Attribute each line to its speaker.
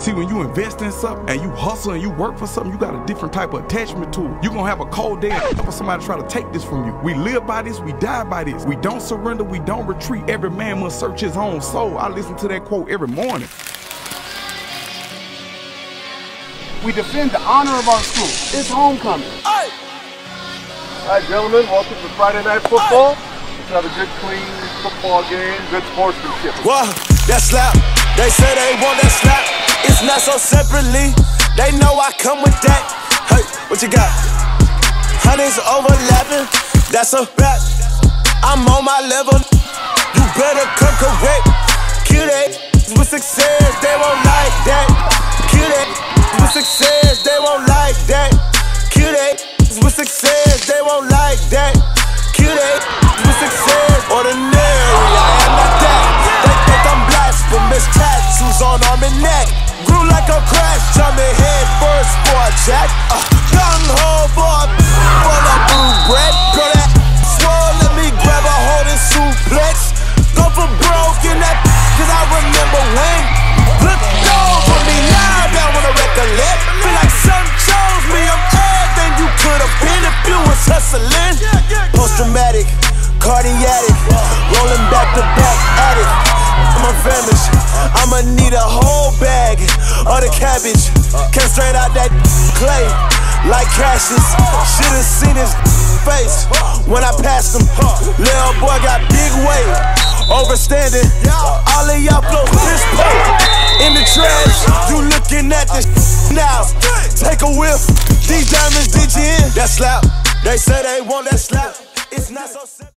Speaker 1: See, when you invest in something and you hustle and you work for something, you got a different type of attachment to it. You're gonna have a cold day for somebody to try to take this from you. We live by this, we die by this. We don't surrender, we don't retreat. Every man must search his own soul. I listen to that quote every morning.
Speaker 2: We defend the honor of our school. It's homecoming.
Speaker 3: All right, gentlemen, welcome to Friday Night Football. Let's have a good, clean football game, good sportsmanship.
Speaker 4: Whoa, that slap. They say they want that slap. It's not so separately. They know I come with that. Hey, what you got? Honey's overlapping. That's a rap. I'm on my level. You better come correct. Kill that with success. They won't like that. Kill that with success. They won't like that. Kill that with success. They won't like that. Kill that with success. Ordinary, I am not that. They think I'm blasphemous. Tattoos on arm and neck. Grew like a crash, jumping head first for a check. Young ho boy, full of blue bread. Girl, that swole, let me grab a hold and suplex. Go for broke in that, cause I remember when. Look over me now, down when I recollect. Feel like something chose me, I'm everything you could have been if you was hustling. Post-traumatic, cardiac, rolling back to back addict. I'm famished, I'ma need a whole bag of the cabbage. Came straight out that clay, like Cassius. Should've seen his face when I passed him. Little boy got big weight, overstanding. All of y'all blow this boat in the trash. You looking at this now? Take a whiff. These diamonds did you in? That slap. They say they want that slap. It's not so simple.